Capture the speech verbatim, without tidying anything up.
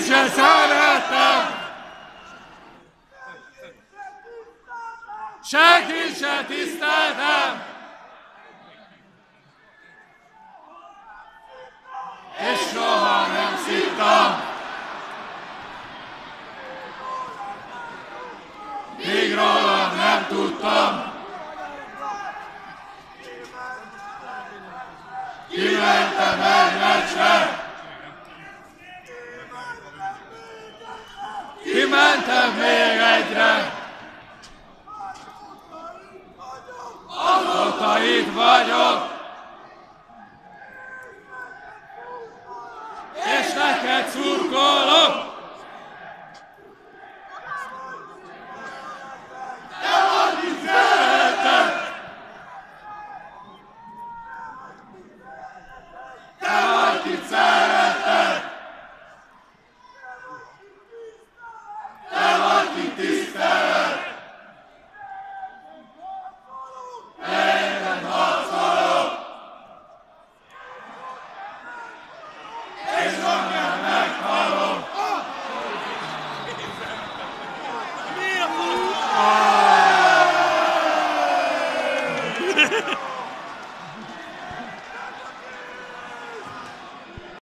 se szerettem, senkit se tiszteltem, és soha nem szittam, míg rólad nem tudtam. Kimentem egy meccsre, kimentem még egyre, azóta itt vagyok, és neked szurkolok.